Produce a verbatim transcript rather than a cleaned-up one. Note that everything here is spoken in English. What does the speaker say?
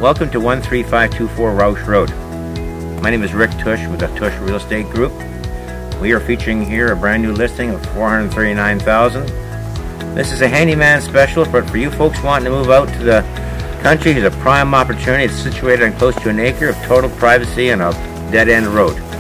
Welcome to one three five two four Roush Road. My name is Rick Tusch with the Tusch Real Estate Group. We are featuring here a brand new listing of four hundred thirty-nine thousand dollars. This is a handyman special, but for you folks wanting to move out to the country, here's a prime opportunity. It's situated on close to an acre of total privacy on a dead-end road.